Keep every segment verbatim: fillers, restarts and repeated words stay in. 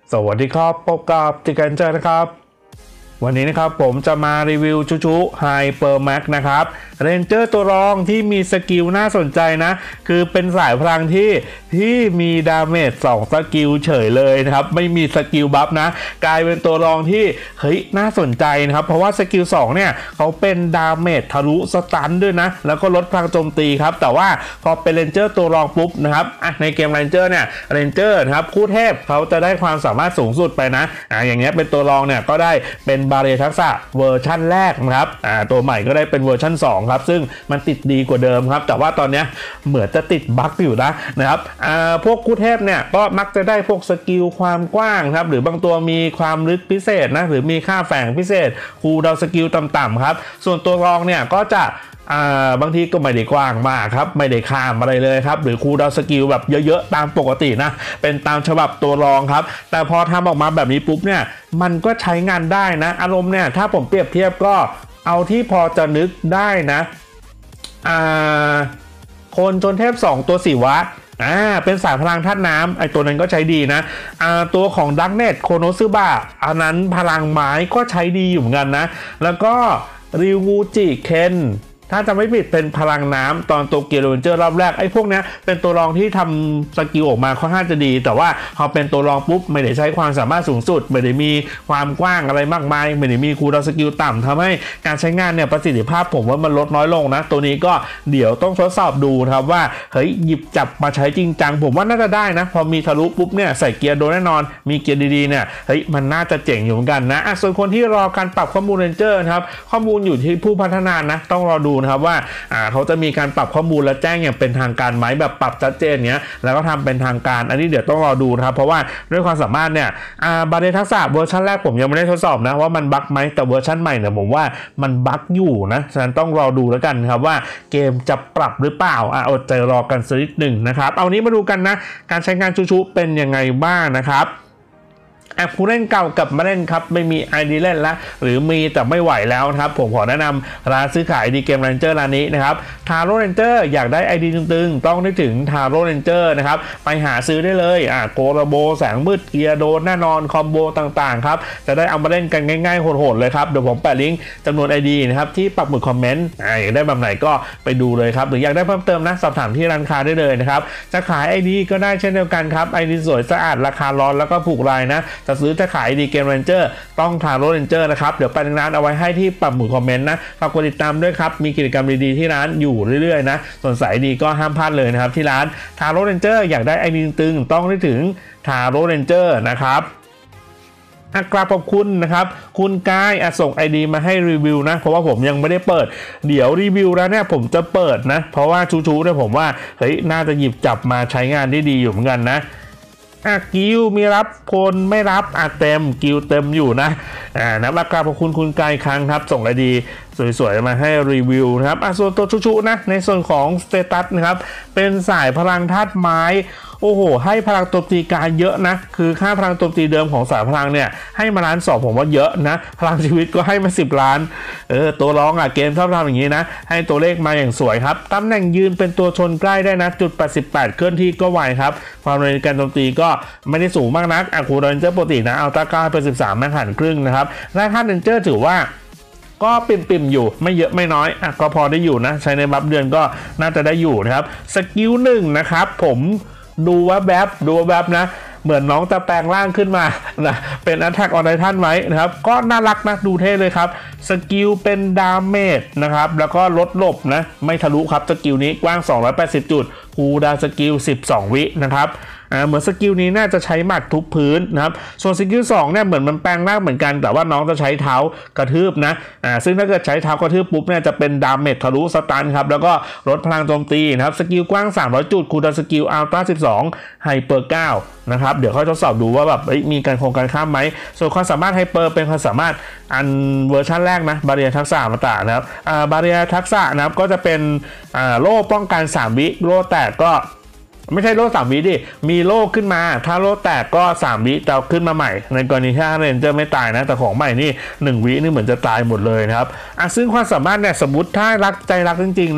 สวัสดีครับพบกับจิกันเจอนะครับวันนี้นะครับผมจะมารีวิวชูชูไฮเปอร์แม็กนะครับเรนเจอร์ตัวรองที่มีสกิลน่าสนใจนะคือเป็นสายพลังที่ที่มีดาเมจสองสกิลเฉยเลยนะครับไม่มีสกิลบัฟนะกลายเป็นตัวรองที่เฮ้ยน่าสนใจนะครับเพราะว่าสกิลสองเนี่ยเขาเป็นดาเมจทะลุสตันด้วยนะแล้วก็ลดพลังโจมตีครับแต่ว่าพอเป็นเรนเจอร์ตัวรองปุ๊บนะครับอ่ะในเกมเรนเจอร์เนี่ยเรนเจอร์นะครับคู่เทพเขาจะได้ความสามารถสูงสุดไปนะอ่ะอย่างเงี้ยเป็นตัวรองเนี่ยก็ได้เป็นบาเรียทักษะเวอร์ชั่นแรกนะครับอ่าตัวใหม่ก็ได้เป็นเวอร์ชั่นสองครับซึ่งมันติดดีกว่าเดิมครับแต่ว่าตอนนี้เหมือนจะติดบั๊กอยู่นะนะครับอ่าพวกคู่เทพเนี่ยก็มักจะได้พวกสกิลความกว้างครับหรือบางตัวมีความลึกพิเศษนะหรือมีค่าแฝงพิเศษคูลดาวน์สกิลต่ำๆครับส่วนตัวรองเนี่ยก็จะอ่าบางทีก็ไม่ได้กว้างมากครับไม่ได้ข้ามอะไรเลยครับหรือคูลดาวน์สกิลแบบเยอะๆตามปกตินะเป็นตามฉบับตัวรองครับแต่พอทำออกมาแบบนี้ปุ๊บเนี่ยมันก็ใช้งานได้นะอารมณ์เนี่ยถ้าผมเปรียบเทียบก็เอาที่พอจะนึกได้นะอ่าคนชนเทพสองตัวสี่วะอ่าเป็นสายพลังธาตุน้ำไอตัวนั้นก็ใช้ดีนะอ่าตัวของดักเน็ตโคโนซึบะอันนั้นพลังไม้ก็ใช้ดีอยู่เหมือนกันนะแล้วก็ริวูจิเคนถ้าจะไม่ผิดเป็นพลังน้ำตอนโตเกียวเรนเจอร์รอบแรกไอ้พวกนี้เป็นตัวรองที่ทำสกิลออกมาค่อนข้างจะดีแต่ว่าพอเป็นตัวรองปุ๊บไม่ได้ใช้ความสามารถสูงสุดไม่ได้มีความกว้างอะไรมากมายไม่ได้มีคูลดาวน์สกิลต่ำทำให้การใช้งานเนี่ยประสิทธิภาพผมว่ามันลดน้อยลงนะตัวนี้ก็เดี๋ยวต้องทดสอบดูครับว่าเฮ้ยหยิบจับมาใช้จริงจังผมว่าน่าจะได้นะพอมีทะลุปุ๊บเนี่ยใส่เกียร์โดนแน่นอนมีเกียร์ดีๆเนี่ยเฮ้ยมันน่าจะเจ๋งอยู่เหมือนกันนะส่วนคนที่รอการปรับข้อมูลเรนเจอร์นะครับข้อมูลอยู่ที่ผู้พัฒนานะต้องรอดูนะครับว่าเขาจะมีการปรับข้อมูลและแจ้งอย่างเป็นทางการไหมแบบปรับชัดเจนเนี้ยแล้วก็ทำเป็นทางการอันนี้เดี๋ยวต้องรอดูนะครับเพราะว่าด้วยความสามารถเนี่ยบาเรียทักษะเวอร์ชันแรกผมยังไม่ได้ทดสอบนะว่ามันบั๊กไหมแต่เวอร์ชันใหม่เนี่ยผมว่ามันบั๊กอยู่นะฉะนั้นต้องรอดูแล้วกันครับว่าเกมจะปรับหรือเปล่าอ่ะอดใจรอกันสักนิดหนึ่งนะครับเอานี้มาดูกันนะการใช้งานชูๆเป็นยังไงบ้างนะครับผู้เล่นเก่ากับมาเล่นครับไม่มี ไอ ดี เล่นแล้วหรือมีแต่ไม่ไหวแล้วครับผมขอแนะนำร้านซื้อขาย ไอ ดี เกมเรนเจอร์ร้านนี้นะครับทาโร่เรนเจอร์อยากได้ ไอ ดี ตึงๆต้องนึกถึงทาโร่เรนเจอร์นะครับไปหาซื้อได้เลยอ่ะโกระโบแสงมืดเกียร์โดนแน่นอนคอมโบต่างๆครับจะได้เอามาเล่นกันง่ายๆโหดๆเลยครับเดี๋ยวผมแปะลิงก์จำนวน ไอ ดี นะครับที่ปักหมุดคอมเมนต์อ่าอยากได้แบบไหนก็ไปดูเลยครับหรืออยากได้เพิ่มเติมนะสอบถามที่ร้านค้าได้เลยนะครับจะขาย ไอ ดี ก็ได้เช่นเดียวกันครับ ไอ ดี สวยสะอาดราคาร้อนแล้วก็ผูกรายนะจะซื้อจะขายเกมเรนเจอร์ต้องทาโร่เรนเจอร์นะครับเดี๋ยวไปร้านเอาไว้ให้ที่ปักหมุดคอมเมนต์นะฝากกดติดตามด้วยครับมีกิจกรรมดีๆที่ร้านอยู่เรื่อยๆนะส่วนสายดีก็ห้ามพลาดเลยนะครับที่ร้านทาโร่เรนเจอร์อยากได้ไอดีตึงต้องนึกถึงทาโร่เรนเจอร์นะครับกราบขอบคุณนะครับคุณกายส่ง ไอ ดี มาให้รีวิวนะเพราะว่าผมยังไม่ได้เปิดเดี๋ยวรีวิวแล้วเนี่ยผมจะเปิดนะเพราะว่าชูๆเนี่ยผมว่าเฮ้ยน่าจะหยิบจับมาใช้งานได้ดีอยู่เหมือนกันนะอ่ะกิลมีรับคนไม่รับอ่ะเต็มกิลเต็มอยู่นะอ่านับราคาขอบคุณคุณกายครั้งครับส่งไอดีสวยๆมาให้รีวิวนะครับอ่ะส่วนตัวชุๆนะในส่วนของสเตตัสนะครับเป็นสายพลังธาตุไม้โอ้โหให้พลังโจมตีการเยอะนะคือค่าพลังโจมตีเดิมของสายพลังเนี่ยให้มาล้านสองผมว่าเยอะนะพลังชีวิตก็ให้มาสิบล้านเออตัวร้องอ่ะเกมชอบทำอย่างนี้นะให้ตัวเลขมาอย่างสวยครับตำแหน่งยืนเป็นตัวชนใกล้ได้นะจุดแปดสิบแปดเคลื่อนที่ก็ไวครับความเร็วในการโจมตีก็ไม่ได้สูงมากนักอะคูเรนเจอร์ปกตินะเอาตาก้าเป็นสิบสามแม่หันครึ่งนะครับและท่าเรนเจอร์ถือว่าก็ปิ่มๆอยู่ไม่เยอะไม่น้อยอ่ะก็พอได้อยู่นะใช้ในบัฟเดือนก็น่าจะได้อยู่นะครับสกิลหนึ่งนะครับผมดูว่าแบบดูว่าแบบนะเหมือนน้องจะแปลงร่างขึ้นมานะเป็นอัตแทกออนไททันไหมนะครับก็น่ารักนะดูเท่เลยครับสกิลเป็นดาเมจนะครับแล้วก็ลดหลบนะไม่ทะลุครับสกิลนี้กว้างสองร้อยแปดสิบจุดคูลดาวน์สกิลสิบสองวินะครับเหมือนสกิลนี้น่าจะใช้หมัดทุบพื้นนะครับส่วนสกิลสองเนี่ยเหมือนมันแปลงร่างเหมือนกันแต่ว่าน้องจะใช้เท้ากระทืบนะอ่าซึ่งถ้าเกิดใช้เท้ากระทืบปุ๊บเนี่ยจะเป็นดาเมจทะลุสตันครับแล้วก็ลดพลังโจมตีนะครับสกิลกว้างสามร้อยจุดคูลดาวน์สกิลอัลตร้าสิบสองไฮเปอร์เก้านะครับเดี๋ยวค่อยทดสอบดูว่าแบบมีการโครงการข้ามไหมส่วนความสามารถไฮเปอร์เป็นความสามารถอันเวอร์ชันแรกนะบาเรียทักษะมาตานะครับอ่าบาเรียทักษะนะครับก็จะเป็นอ่าโล่ป้องกันสามวิโล่แตกก็ไม่ใช่โล่สามวิดิมีโล่ขึ้นมาถ้าโล่แตกก็สามวิจะขึ้นมาใหม่ในกรณีที่เรนเจอร์ไม่ตายนะแต่ของใหม่นี่หนึ่งวินี่เหมือนจะตายหมดเลยนะครับอ่ะซึ่งความสามารถเนี่ยสมมติถ้ารักใจรักจริงๆนะ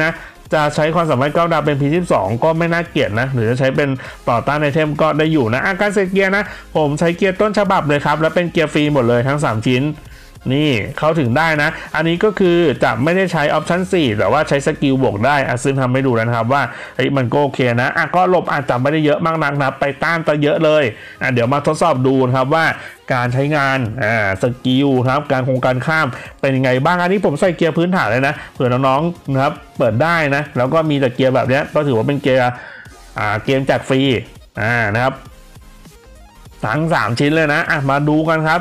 จะใช้ความสามารถเก้าดาวเป็น พี ยี่สิบสอง ก็ไม่น่าเกลียดนะหรือจะใช้เป็นต่อต้านไอเทมก็ได้อยู่นะอาการเซตเกียร์นะผมใช้เกียร์ต้นฉบับเลยครับแล้วเป็นเกียร์ฟรีหมดเลยทั้งสามชิ้นนี่เข้าถึงได้นะอันนี้ก็คือจะไม่ได้ใช้ออปชั่นสี่แต่ว่าใช้สกิลบวกได้อ่ะซึ่งทำให้ดูแล้วนะครับว่าเฮ้ยมันก็โอเคนะอ่ะก็หลบอาจจะไม่ได้เยอะมากนักนะไปต้านต่อเยอะเลยอ่ะเดี๋ยวมาทดสอบดูนะครับว่าการใช้งานอ่าสกิลครับการคงการข้ามเป็นยังไงบ้างอันนี้ผมใส่เกียร์พื้นฐานเลยนะเผื่อน้องๆนะครับเปิดได้นะแล้วก็มีแต่เกียร์แบบนี้ก็ถือว่าเป็นเกียร์อ่าเกมแจกฟรีอ่านะครับทั้งสามชิ้นเลยนะอ่ะมาดูกันครับ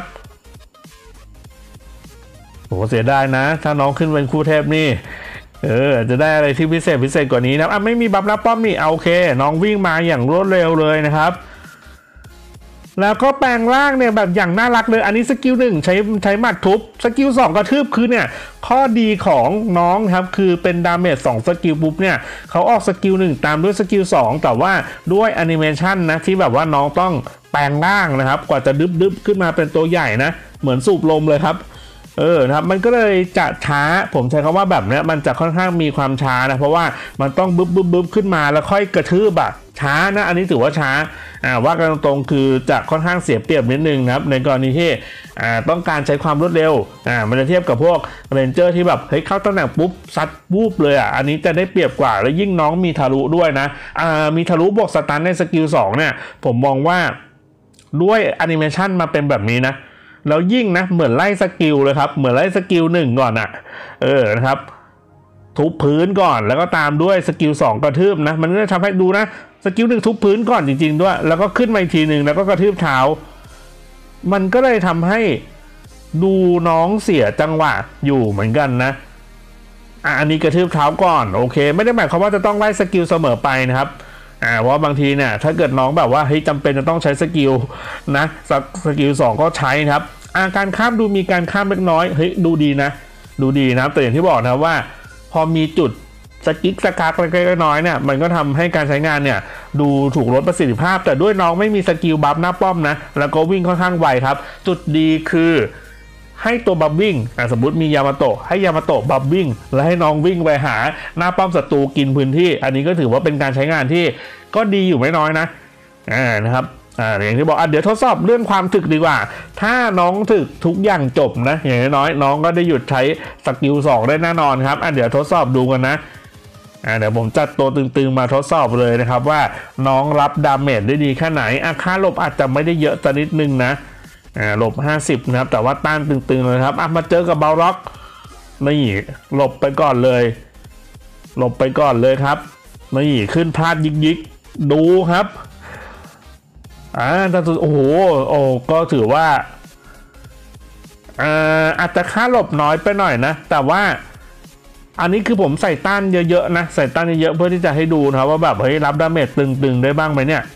โหเสียดายนะถ้าน้องขึ้นเป็นคู่เทพนี่เออจะได้อะไรที่พิเศษพิเศษกว่านี้นะอ่ะไม่มีบัฟรับป้อมนี่เอาโอเคน้องวิ่งมาอย่างรวดเร็วเลยนะครับแล้วก็แปลงร่างเนี่ยแบบอย่างน่ารักเลยอันนี้สกิลหนึ่งใช้ใช้หมัดทุบสกิลสองกระทืบคือเนี่ยข้อดีของน้องครับคือเป็นดาเมจสองสกิลปุ๊บเนี่ยเขาออกสกิลหนึ่งตามด้วยสกิลสองแต่ว่าด้วยแอนิเมชันนะที่แบบว่าน้องต้องแปลงร่างนะครับกว่าจะดึบดึบขึ้นมาเป็นตัวใหญ่นะเหมือนสูบลมเลยครับเออนะครับมันก็เลยจะช้าผมใช้คำว่าแบบเนี้ยมันจะค่อนข้างมีความช้านะเพราะว่ามันต้องบึ๊บบึ๊บบึ๊บขึ้นมาแล้วค่อยกระทืบแบบช้านะอันนี้ถือว่าช้าอ่าว่ากันตรงๆคือจะค่อนข้างเสียเปรียบนิดนึงนะครับในกรณีที่อ่าต้องการใช้ความรวดเร็วอ่ามันจะเทียบกับพวกเรนเจอร์ที่แบบเฮ้ยเข้าตำแหน่งปุ๊บซัดวูบเลยอ่ะอันนี้จะได้เปรียบกว่าแล้วยิ่งน้องมีทะลุด้วยนะอ่ามีทะลุบวกสตันในสกิลสองเนี่ยผมมองว่าด้วยแอนิเมชันมาเป็นแบบนี้นะแล้วยิ่งนะเหมือนไล่สกิลเลยครับเหมือนไล่สกิลหนึ่งก่อนอ่ะเออนะครับทุบพื้นก่อนแล้วก็ตามด้วยสกิลสองกระทืบนะมันก็จะทำให้ดูนะสกิลหนึ่งทุบพื้นก่อนจริงๆด้วยแล้วก็ขึ้นมาอีกทีหนึ่งแล้วก็กระทืบเท้ามันก็เลยทำให้ดูน้องเสียจังหวะอยู่เหมือนกันนะอ่ะอันนี้กระทืบเท้าก่อนโอเคไม่ได้หมายความว่าจะต้องไล่สกิลเสมอไปนะครับอ่าเพราะบางทีเนี่ยถ้าเกิดน้องแบบว่าเฮ้ยจำเป็นจะต้องใช้สกิลนะสกิลสองก็ใช้ครับอาการข้ามดูมีการข้ามเล็กน้อยเฮ้ยดูดีนะดูดีนะแต่อย่างที่บอกนะว่าพอมีจุดสกิกสกักเล็กน้อยเนี่ยมันก็ทำให้การใช้งานเนี่ยดูถูกลดประสิทธิภาพแต่ด้วยน้องไม่มีสกิลบัฟหน้าป้อมนะแล้วก็วิ่งค่อนข้างไวครับจุดดีคือให้ตัวบัฟวิ่งสมมติมียามาโตะให้ยามาโตะบัฟวิ่งแล้วให้น้องวิ่งไปหาหน้าป้อมศัตรูกินพื้นที่อันนี้ก็ถือว่าเป็นการใช้งานที่ก็ดีอยู่ไม่น้อยนะอ่านะครับอ่าอย่างที่บอกอ่ะเดี๋ยวทดสอบเรื่องความถึกดีกว่าถ้าน้องถึกทุกอย่างจบนะอย่างน้อยน้องก็ได้หยุดใช้สกิลสองได้แน่นอนครับอ่ะเดี๋ยวทดสอบดูกันนะอ่าเดี๋ยวผมจัดตัวตึงๆมาทดสอบเลยนะครับว่าน้องรับดาเมจได้ดีแค่ไหนอ่ะค่าหลบอาจจะไม่ได้เยอะแต่นิดนึงนะอ่าหลบห้าสิบนะครับแต่ว่าต้านตึงๆเลยครับอ่ะมาเจอกับบาล็อกนี่หลบไปก่อนเลยหลบไปก่อนเลยครับนี่ขึ้นพลาดยิกๆดูครับอ่าแต่โอ้โหโอ้ก็ถือว่าอ่าอาจจะค่าหลบน้อยไปหน่อยนะแต่ว่าอันนี้คือผมใส่ต้านเยอะๆนะใส่ต้านเยอะๆเพื่อที่จะให้ดูนะครับว่าแบบเฮ้ยรับดาเมจตึงๆได้บ้างไหมเนี่ย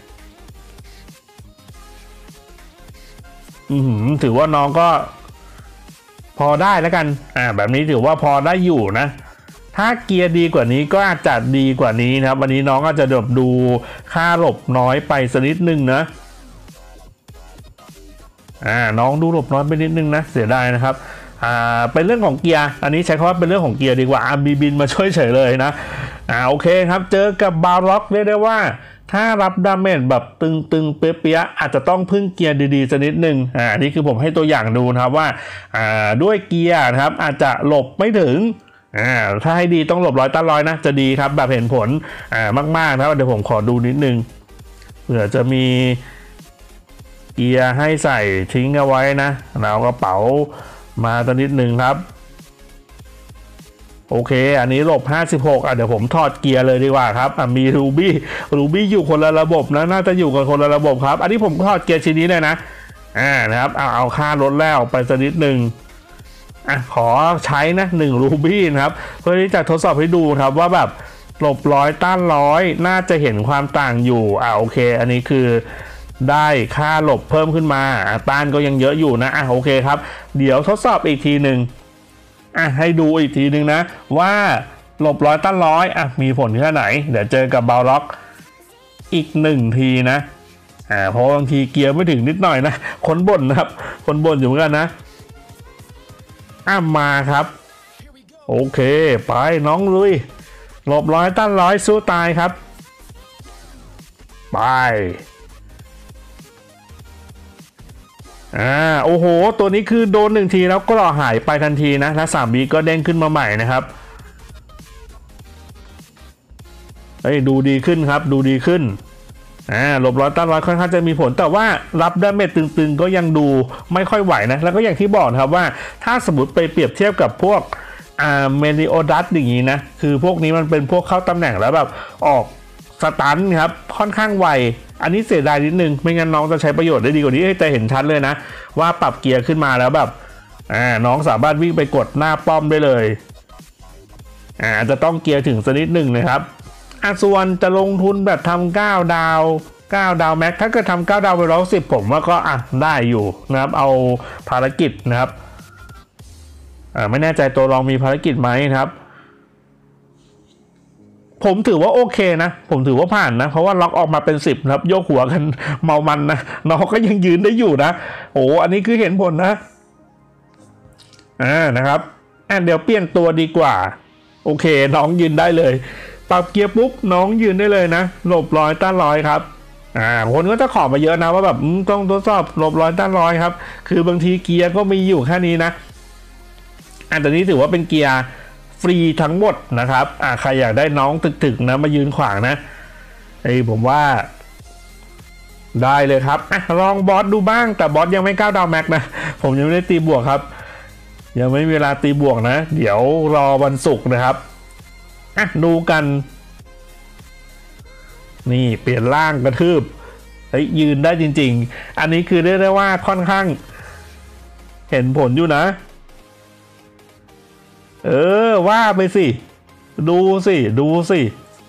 อืมถือว่าน้องก็พอได้แล้วกันอ่าแบบนี้ถือว่าพอได้อยู่นะถ้าเกียร์ดีกว่านี้ก็อาจจะดีกว่านี้นะครับวันนี้น้องก็จะแบบดูค่าหลบน้อยไปสักนิดนึงนะอ่าน้องดูหลบน้อยไปนิดนึงนะเสียดายนะครับอ่าเป็นเรื่องของเกียร์อันนี้ใช้คำว่าเป็นเรื่องของเกียร์ดีกว่าอาร์บีบินมาช่วยเฉยเลยนะอ่าโอเคครับเจอกับบาล็อกเรียกได้ว่าถ้ารับดาเมจแบบตึงๆเปี้ยๆอาจจะต้องพึ่งเกียร์ดีๆสักนิดนึงอ่านี่คือผมให้ตัวอย่างดูนะครับว่าอ่าด้วยเกียร์นะครับอาจจะหลบไม่ถึงอ่าถ้าให้ดีต้องหลบร้อยต้านร้อยนะจะดีครับแบบเห็นผลอ่ามากๆนะครับเดี๋ยวผมขอดูนิดนึงเผื่อจะมีเกียร์ให้ใส่ทิ้งเอาไว้นะแล้วกระเป๋ามาตัวนิดนึงครับโอเคอันนี้หลบห้าสิบหกอ่ะเดี๋ยวผมถอดเกียร์เลยดีกว่าครับอ่ะมีรูบี้รูบี้อยู่คนละระบบนะน่าจะอยู่กันคนละระบบครับอันนี้ผมถอดเกียร์ชิ้นนี้เลยนะอ่านะครับเอาเอาค่ารถแล้วไปสักนิดนึงอ่ะขอใช้นะหนึ่งรูบี้นะครับเพื่อที่จะทดสอบให้ดูครับว่าแบบหลบร้อยต้านร้อยน่าจะเห็นความต่างอยู่อ่ะโอเคอันนี้คือได้ค่าหลบเพิ่มขึ้นมาต้านก็ยังเยอะอยู่นะอ่ะโอเคครับเดี๋ยวทดสอบอีกทีหนึ่งอ่ะให้ดูอีกทีหนึ่งนะว่าหลบร้อยต้านร้อยอ่ะมีผลแค่ไหนเดี๋ยวเจอกับบาล็อกอีกหนึ่งทีนะอ่าเพราะบางทีเกียร์ไม่ถึงนิดหน่อยนะคนบ่นนะครับคนบ่นอยู่เหมือนกันนะอ่ะมาครับโอเคไปน้องลุยหลบร้อยต้านร้อยสู้ตายครับไปอ่าโอ้โหตัวนี้คือโดนหนึ่งทีแล้วก็หายไปทันทีนะและสามวิก็เด้งขึ้นมาใหม่นะครับเฮ้ยดูดีขึ้นครับดูดีขึ้นอ่าหลบร้อยต้านร้อยค่อนข้างจะมีผลแต่ว่ารับดาเมจตึงๆก็ยังดูไม่ค่อยไหวนะแล้วก็อย่างที่บอกครับว่าถ้าสมมติไปเปรียบเทียบกับพวกอ่าเมลิโอดัสอย่างนี้นะคือพวกนี้มันเป็นพวกเข้าตำแหน่งแล้วแบบออกสตันครับค่อนข้างไวอันนี้เสียดายนิดนึงไม่งั้นน้องจะใช้ประโยชน์ได้ดีกว่านี้แต่เห็นชัดเลยนะว่าปรับเกียร์ขึ้นมาแล้วแบบอ่าน้องสามารถวิ่งไปกดหน้าป้อมได้เลยอ่าจะต้องเกียร์ถึงสักนิดหนึ่งนะครับอ่ะส่วนจะลงทุนแบบทำเก้าดาวเก้าดาวแม็กถ้าเกิดทำเก้าดาวไปร้อยสิบผมว่าก็อ่ะได้อยู่นะครับเอาภารกิจนะครับอ่าไม่แน่ใจตัวรองมีภารกิจไหมนะครับผมถือว่าโอเคนะผมถือว่าผ่านนะเพราะว่าล็อกออกมาเป็นสิบครับโยกหัวกันเมามันนะน้องก็ยังยืนได้อยู่นะโอ้อันนี้คือเห็นผลนะอ่านะครับอ่ะเดี๋ยวเปลี่ยนตัวดีกว่าโอเคน้องยืนได้เลยปรับเกียร์ปุ๊บน้องยืนได้เลยนะหลบร้อยต้านร้อยครับอ่าคนก็จะขอมาเยอะนะว่าแบบต้องทดสอบหลบร้อยต้านร้อยครับคือบางทีเกียร์ก็มีอยู่แค่นี้นะอันนี้ถือว่าเป็นเกียร์ฟรีทั้งหมดนะครับอ่าใครอยากได้น้องตึกๆนะมายืนขวางนะไอ้ผมว่าได้เลยครับอ่ะลองบอสดูบ้างแต่บอสยังไม่ก้าวดาวแม็กนะผมยังไม่ได้ตีบวกครับยังไม่มีเวลาตีบวกนะเดี๋ยวรอวันศุกร์นะครับอ่ะดูกันนี่เปลี่ยนร่างกระทืบเฮ้ยยืนได้จริงๆอันนี้คือเรียกได้ว่าค่อนข้างเห็นผลอยู่นะเออว่าไปสิดูสิดูสิ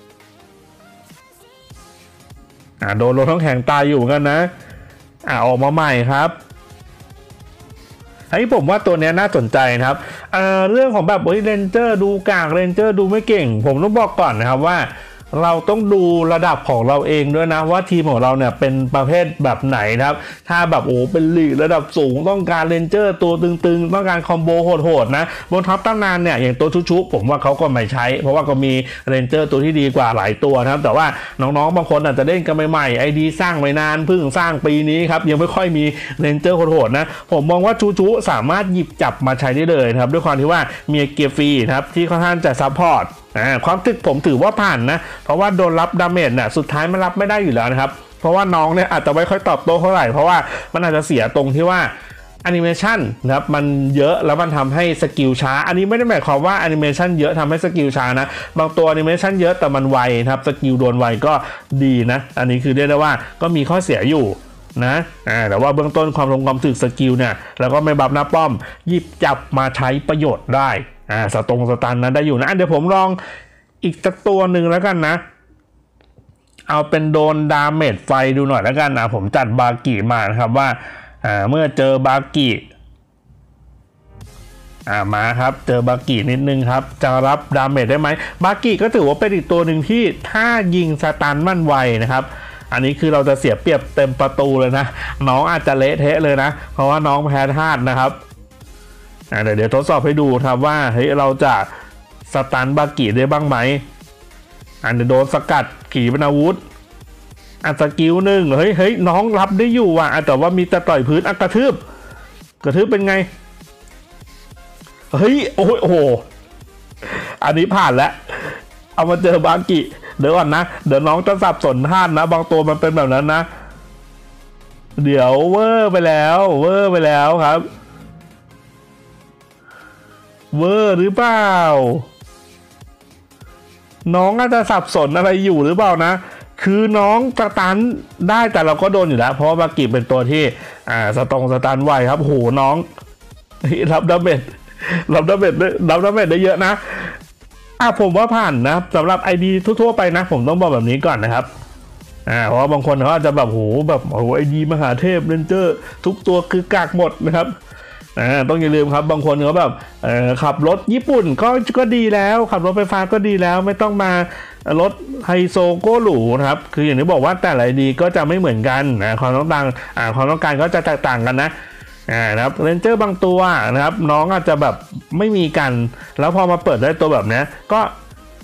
อ่าโดนรถท้องแข็งตายอยู่กันนะอ่าออกมาใหม่ครับไอ้ผมว่าตัวนี้น่าสนใจนะครับเอ่อเรื่องของแบบเรนเจอร์ดูกากเรนเจอร์ดูไม่เก่งผมต้องบอกก่อนนะครับว่าเราต้องดูระดับของเราเองด้วยนะว่าทีมของเราเนี่ยเป็นประเภทแบบไหนนะครับถ้าแบบโอ้เป็นลีกระดับสูงต้องการเรนเจอร์ตัวตึงๆต้องการคอมโบโหดๆนะบนท็อปตั้งนานเนี่ยอย่างตัวชุๆผมว่าเขาก็ไม่ใช้เพราะว่าก็มีเรนเจอร์ตัวที่ดีกว่าหลายตัวนะครับแต่ว่าน้องๆบางคนอาจจะเล่นกันใหม่ๆไอดีสร้างไม่นานเพิ่งสร้างปีนี้ครับยังไม่ค่อยมีเรนเจอร์โหดๆนะผมมองว่าชุๆสามารถหยิบจับมาใช้ได้เลยครับด้วยความที่ว่ามีเกียร์ฟรีนะครับที่ค่อนข้างจะซัพพอร์ตอ่าความตึกผมถือว่าผ่านนะเพราะว่าโดนรับดาเมจเนี่ยสุดท้ายมันรับไม่ได้อยู่แล้วนะครับเพราะว่าน้องเนี่ยอาจจะไม่ค่อยตอบโต้เท่าไหร่เพราะว่ามันอาจจะเสียตรงที่ว่าแอนิเมชันนะครับมันเยอะแล้วมันทำให้สกิลช้าอันนี้ไม่ได้หมายความว่าแอนิเมชันเยอะทำให้สกิลช้านะบางตัวแอนิเมชันเยอะแต่มันไวนะครับสกิลโดนไวก็ดีนะอันนี้คือเรียกได้ว่าก็มีข้อเสียอยู่นะอ่าแต่ว่าเบื้องต้นความลงความถึกสกิลเนี่ยแล้วก็ไม่บัฟหน้าป้อมหยิบจับมาใช้ประโยชน์ได้อ่าสตรงสตันนั้นได้อยู่นะเดี๋ยวผมลองอีกสักตัวหนึ่งแล้วกันนะเอาเป็นโดนดาเมจไฟดูหน่อยแล้วกันนะผมจัดบากิมานะครับว่าอ่าเมื่อเจอบากิอ่ามาครับเจอบากินิดนึงครับจะรับดาเมจได้ไหมบากิก็ถือว่าเป็นอีกตัวหนึ่งที่ถ้ายิงสตันมันไวนะครับอันนี้คือเราจะเสียเปรียบเต็มประตูเลยนะน้องอาจจะเละเทะเลยนะเพราะว่าน้องแพ้ธาตุนะครับเดี๋ยวเดี๋ยวทดสอบให้ดูครับว่าเฮ้ยเราจะสตันบากิได้บ้างไหมอันเดี๋ยวโดนสกัดขี่เป็นอาวุธอันสกิลหนึ่งเฮ้ยเฮ้ยน้องรับได้อยู่ว่ะแต่ว่ามีแต่ต่อยพื้นอักระทืบกระทืบเป็นไงเฮ้ยโอ้โหโอ้โหอันนี้ผ่านแล้วเอามาเจอบากิเดี๋ยวก่อนนะเดี๋ยวน้องจะสับสนท่านนะบางตัวมันเป็นแบบนั้นนะเดี๋ยวเวอร์ไปแล้วเวอร์ไปแล้วครับเวอร์หรือเปล่าน้องอาจจะสับสนอะไรอยู่หรือเปล่านะคือน้องสตันได้แต่เราก็โดนอยู่แล้วเพราะว่าบากิเป็นตัวที่อ่าสตรงสตันไวครับโหน้องรับดาเมจรับดาเมจรับดาเมจได้เยอะนะอ่ะผมว่าผ่านนะสำหรับ ไอ ดี ทั่วๆไปนะผมต้องบอกแบบนี้ก่อนนะครับอ่าเพราะว่าบางคนเขาอาจจะแบบโหแบบโห ไอ ดี มหาเทพเรนเจอร์ทุกตัวคือกากหมดนะครับอ่าต้องอย่าลืมครับบางคนเขาแบบเอ่อขับรถญี่ปุ่นก็ก็ดีแล้วขับรถไฟฟ้าก็ดีแล้วไม่ต้องมารถไฮโซโก้หรูนะครับคืออย่างที่บอกว่าแต่ละ ไอ ดี ก็จะไม่เหมือนกันนะความต้องการอ่าความต้องการก็จะแตกต่างกันนะอ่านะครับเรนเจอร์บางตัวนะครับน้องอาจจะแบบไม่มีกันแล้วพอมาเปิดได้ตัวแบบนี้ก็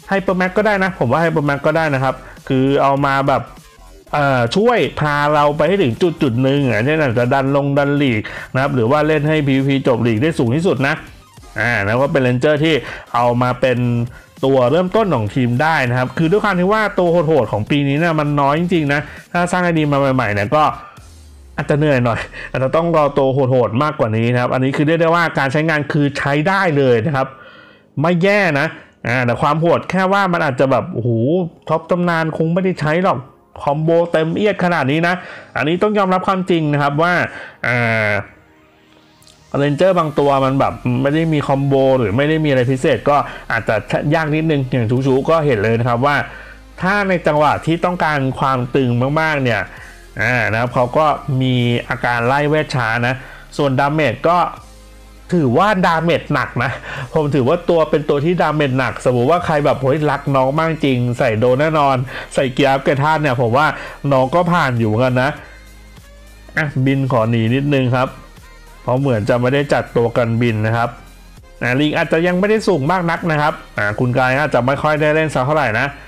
ไฮเปอร์แม็กก็ได้นะผมว่าไฮเปอร์แม็กก็ได้นะครับคือเอามาแบบช่วยพาเราไปให้ถึงจุดจุดหนึ่งอ่ะเช่นอาจจะดันลงดันลีกนะครับหรือว่าเล่นให้ พี วี พี จบลีกได้สูงที่สุดนะอ่าแล้วก็เป็นเรนเจอร์ที่เอามาเป็นตัวเริ่มต้นของทีมได้นะครับคือด้วยความที่ว่าตัวโหดๆของปีนี้เนี่ยมันน้อยจริงๆนะถ้าสร้างไอดีมาใหม่ๆเนี่ยก็อาจจะเหนื่อยหน่อยอาจจะต้องรอตัวโหดๆมากกว่านี้นะครับอันนี้คือเรียกได้ว่าการใช้งานคือใช้ได้เลยนะครับไม่แย่นะอ่าแต่ความโหดแค่ว่ามันอาจจะแบบโอ้โหท็อปตำนานคงไม่ได้ใช้หรอกคอมโบเต็มเอียดขนาดนี้นะอันนี้ต้องยอมรับความจริงนะครับว่าอ่าเรนเจอร์บางตัวมันแบบไม่ได้มีคอมโบหรือไม่ได้มีอะไรพิเศษก็อาจจะยากนิดนึงอย่างชูชูก็เห็นเลยนะครับว่าถ้าในจังหวะที่ต้องการความตึงมากๆเนี่ยอ่านะครับเขาก็มีอาการไล่เวทช้านะส่วนดาเมจก็ถือว่าดาเมจหนักนะผมถือว่าตัวเป็นตัวที่ดาเมจหนักสมมติว่าใครแบบโหยรักน้องมากจริงใส่โดนแน่นอนใส่เกียร์เกท่านเนี่ยผมว่าน้องก็ผ่านอยู่กันนะอ่ะบินขอหนีนิดนึงครับเพราะเหมือนจะไม่ได้จัดตัวกันบินนะครับอ่าลิงอาจจะยังไม่ได้สูงมากนักนะครับอ่าคุณกายอาจจะไม่ค่อยได้เล่นสักเท่าไหร่นะ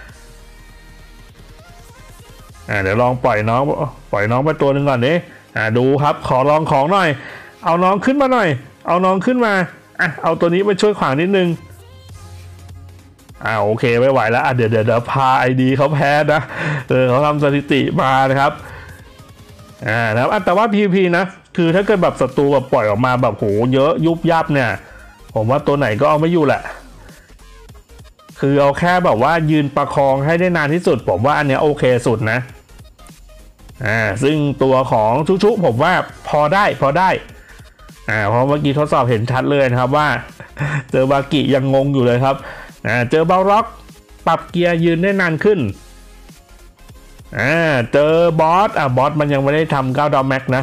อ่าเดี๋ยวลองปล่อยน้องปล่อยน้องไปตัวหนึ่งก่อนดิอ่าดูครับขอลองของหน่อยเอาน้องขึ้นมาหน่อยเอาน้องขึ้นมาอ่ะเอาตัวนี้ไปช่วยขวางนิดนึงอ่าโอเคไม่ไหวแล้วอ่ะเดี๋ยวเดี๋ยวเดี๋ยวพาไอดีเขาแพ้นะเออเขาทำสถิติมานะครับอ่านะครับแต่ว่า พี วี พี นะคือถ้าเกิดแบบศัตรูแบบปล่อยออกมาแบบโหเยอะยุบยับเนี่ยผมว่าตัวไหนก็เอาไม่อยู่แหละคือเอาแค่แบบว่ายืนประคองให้ได้นานที่สุดผมว่าอันเนี้ยโอเคสุดนะอ่าซึ่งตัวของชุชุผมว่าพอได้พอได้อ่าเพราะเมื่อกี้ทดสอบเห็นชัดเลยนะครับว่าเจอบากิยังงงอยู่เลยครับอ่าเจอเบลล็อกปรับเกียร์ยืนได้นานขึ้นอ่าเจอบอสอ่ะบอสมันยังไม่ได้ทำเก้าดาวแม็กนะ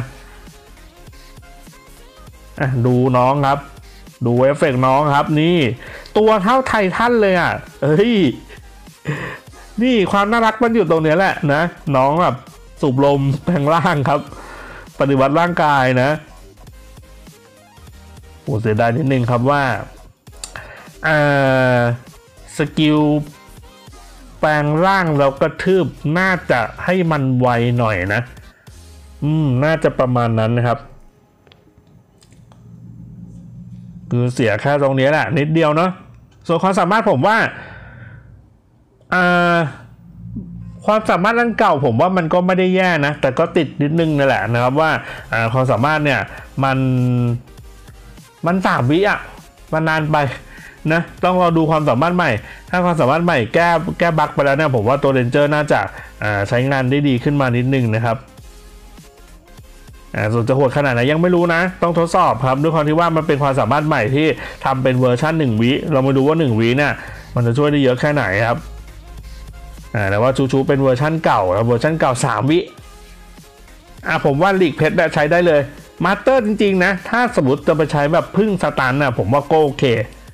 อ่ะดูน้องครับดูเอฟเฟกต์น้องครับนี่ตัวเท่าไททันเลยอ่ะเฮ้ยนี่ความน่ารักมันอยู่ตรงนี้แหละนะน้องแบบสูบลมแปลงร่างครับปฏิวัติร่างกายนะโอ้เสียดายนิดนึงครับว่าอ่าสกิลแปลงร่างแล้วกระทืบน่าจะให้มันไวหน่อยนะอืมน่าจะประมาณนั้นนะครับคือเสียแค่ตรงนี้แหละนิดเดียวเนาะส่วนความสามารถผมว่าอ่าความสามารถอันเก่าผมว่ามันก็ไม่ได้แย่นะแต่ก็ติดนิดนึงนั่นแหละนะครับว่าอ่าความสามารถเนี่ยมันมันสามวิอ่ะมันนานไปนะต้องรอดูความสามารถใหม่ถ้าความสามารถใหม่แก้แก้บั๊กไปแล้วเนี่ยผมว่าตัวเรนเจอร์น่าจะอ่าใช้งานได้ดีขึ้นมานิดนึงนะครับอ่าส่วนจะโหดขนาดไหนยังไม่รู้นะต้องทดสอบครับด้วยความที่ว่ามันเป็นความสามารถใหม่ที่ทำเป็นเวอร์ชันหนึ่งวิเรามาดูว่าหนึ่งวิเนี่ยมันจะช่วยได้เยอะแค่ไหนครับอ่าแต่ว่าชูชูเป็นเวอร์ชันเก่าแล้วเวอร์ชันเก่าสามวิอ่าผมว่าลีกเพชรใช้ได้เลยมาสเตอร์จริงๆนะถ้าสมมติจะไปใช้แบบพึ่งสตันนะผมว่าก็โอเค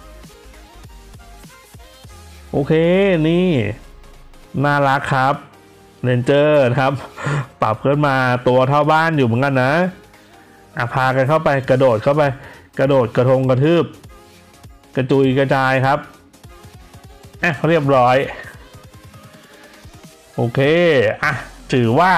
โอเคนี่น่ารักครับเรนเจอร์นะครับปรับขึ้นมาตัวเท่าบ้านอยู่เหมือนกันนะอ่ะพากันเข้าไปกระโดดเข้าไปกระโดดกระทงกระทืบกระจุยกระจายครับอ่ะเรียบร้อยโอเคอ่ะถือว่า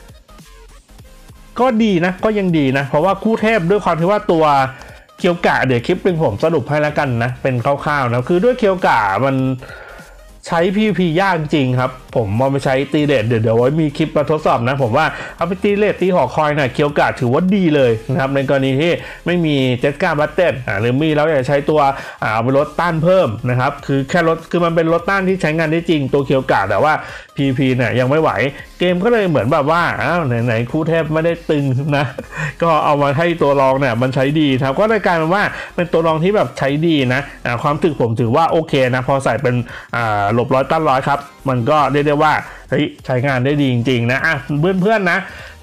ก็ดีนะก็ยังดีนะเพราะว่าคู่เทพด้วยความที่ว่าตัวเคียวกะเดี๋ยวคลิปเป็นผมสรุปให้แล้วกันนะเป็นคร่าวๆนะคือด้วยเคียวกะมันใช้ พี วี พี ยากจริงครับผมมาไปใช้ตีเลทเดี๋ยวเดี๋ยวไว้มีคลิปมาทดสอบนะผมว่าเอาไปตีเลทตีหอคอยนะเคียวกะถือว่าดีเลยนะครับในกรณีที่ไม่มีเจ็ตการ์บัตเต้นหรือมีแล้วอยากใช้ตัวเอาไปลดต้านเพิ่มนะครับคือแค่ลดคือมันเป็นลดต้านที่ใช้งานได้จริงตัวเคียวกะแต่ว่า พี วี พี เนี่ยยังไม่ไหวเกมก็เลยเหมือนแบบว่าอ้าวไหนๆคู่เทพไม่ได้ตึงนะก็เอามาให้ตัวรองเนี่ยมันใช้ดีครับก็เลยกลายเป็นว่าเป็นตัวรองที่แบบใช้ดีนะความถึกผมถือว่าโอเคนะพอใส่เป็นหลบร้อยต้านร้อยครับมันก็เรียกได้ว่าเฮ้ยใช้งานได้ดีจริงๆนะอ่ะเพื่อนๆนะ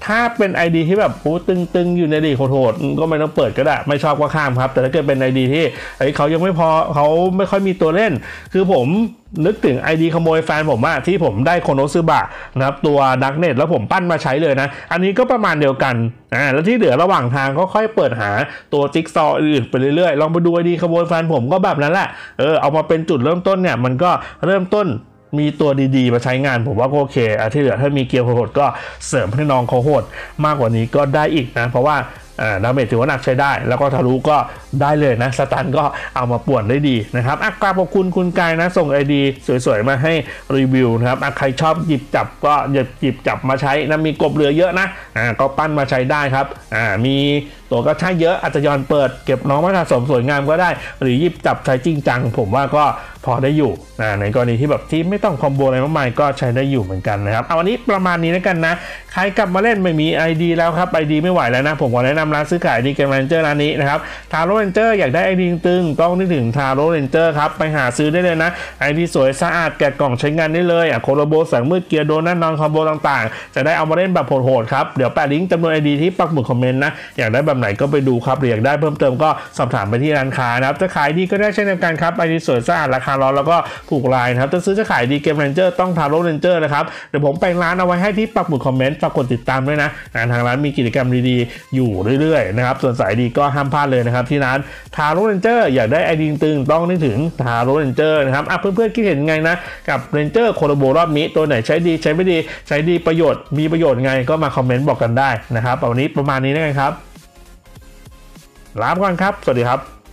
ถ้าเป็น ไอ ดี ที่แบบโอ้ตึงๆอยู่ในดีโหดๆก็ไม่ต้องเปิดก็ได้ไม่ชอบก็ข้ามครับแต่ถ้าเกิดเป็น ไอ ดี ที่ไอ้เขายังไม่พอเขาไม่ค่อยมีตัวเล่นคือผมนึกถึง ไอ ดี ขโมยแฟนผมอะที่ผมได้โคโนซึบะนะครับตัวดักเน็ตแล้วผมปั้นมาใช้เลยนะอันนี้ก็ประมาณเดียวกันอ่าแล้วที่เหลือระหว่างทางก็ค่อยเปิดหาตัวจิ๊กซอว์อื่นไปเรื่อยๆลองไปดู ไอ ดี ขโมยแฟนผมก็แบบนั้นแหละเออเอามาเป็นจุดเริ่มต้นเนี่ยมันก็เริ่มต้นมีตัวดีๆมาใช้งานผมว่าก็โอเคอ่ะที่เหลือถ้ามีเกียร์โหดก็เสริมให้น้องเขาโหดมากกว่านี้ก็ได้อีกนะเพราะว่าอ่าดาเมจถือว่าหนักใช้ได้แล้วก็ทะลุก็ได้เลยนะสตันก็เอามาป่วนได้ดีนะครับอ่ะกราบขอบคุณคุณกายนะส่ง ไอ ดี สวยๆมาให้รีวิวนะครับอ่ะใครชอบหยิบจับก็หยิบหยิบจับมาใช้นะมีกบเหลือเยอะนะอ่าก็ปั้นมาใช้ได้ครับอ่ามีตัวก็ใช้เยอะอาจจะย้อนเปิดเก็บน้องมาสะสมสวยงามก็ได้หรือหยิบจับใช้จริงจังผมว่าก็พอได้อยู่อ่าในกรณีที่แบบที่ไม่ต้องคอมโบอะไรมากมายก็ใช้ได้อยู่เหมือนกันนะครับเอาวันนี้ประมาณนี้แล้วกันนะใครกลับมาเล่นไม่มี ไอ ดี แล้วครับ ไอ ดี ไม่ไหวแล้วนะผมขอแนะนำร้านซื้อขาย ไอ ดี เกมเรนเจอร์ร้านนี้นะครับทาโร่เรนเจอร์อยากได้ ไอ ดี ตึงต้องนึกถึงทาโร่เรนเจอร์ครับไปหาซื้อได้เลยนะ ไอ ดี สวยสะอาดแกะกล่องใช้งานได้เลยอ่ะโคโลโบแสงมืดเกียร์โดนนั่นนอนคอมโบต่างๆจะได้เอามาเล่นแบบโหดๆครับเดี๋ยวแปะลิงก์จำนวน ไอ ดี ที่ปักหมุดคอมเมนต์นะอยากได้แบบไหนก็ไปดูครับหรืออยากได้เพิ่มเติมก็สอบถามไปที่ร้านค้านะครับจะขายดีก็ได้เช่นเดียวกันครับ ไอ ดี สวยสะอาดราคาร้อนแล้วก็ผูกลายนะครับจะซื้อจะขายดีเกมเรนเจอร์ต้องทาโร่เรนเจอร์นะครับเดี๋ยวผมแปลงร้านเอาไว้ให้ที่ปักหมุดคอมเมนต์ฝากกดติดตามด้วยนะทางร้านมีกิจกรรมดีๆอยู่เรื่อยๆนะครับส่วนสายดีก็ห้ามพลาดเลยนะครับที่ร้านทาโร่เรนเจอร์อยากได้ ไอ ดี ตึงต้องนึกถึงทาโร่เรนเจอร์นะครับอ่ะเพื่อนๆคิดเห็นไงนะกับเรนเจอร์โคโลโบรอบนี้ตัวไหนใช้ดีใช้ไม่ดีใช้ดีประโยชน์มีประโยชน์ไงก็มาคอมเมนต์บอกกันได้นะครับวันนี้ประมาณนี้นะครับลาไปก่อนครับสวัสดีครับ